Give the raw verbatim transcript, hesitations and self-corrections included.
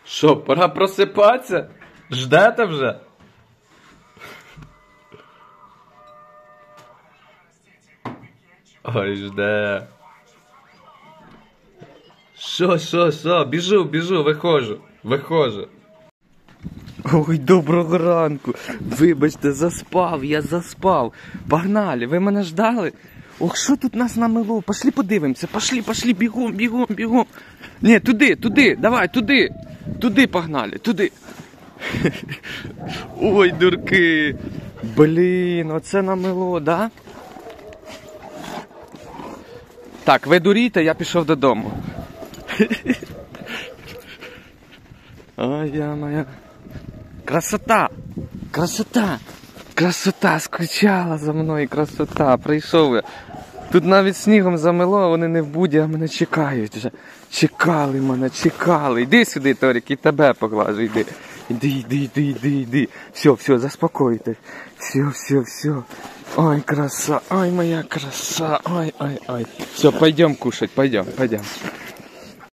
Що, пора просипатися? Ждете вже? Ой, жде. Що, що, що? Біжу, біжу, виходжу, виходжу. Ой, доброго ранку. Вибачте, заспав, я заспав. Погнали, ви мене ждали? Ох, що тут нас намело? Пошли подивимося, пошли, пошли, бігом, бігом, бігом. Ні, туди, туди, давай, туди. Туди погнали, туди. Ой, дурки. Блін, оце намело, да? Так, ви дуріте, я пішов додому. Ой, я моя. Красота! Красота! Красота! Скучала за мною, красота! Прийшов я. Тут навіть снігом замело, а вони не в буді, а мене чекають вже. Чекали мене, чекали. Іди сюди, Торік, і тебе поглажу, йди. Іди, іди, іди, іди, іди. Все, все, заспокойтесь. Все, все, все. Ой, краса, ой, моя краса, ой, ой, ой. Все, пойдем кушать, пойдем, пойдем.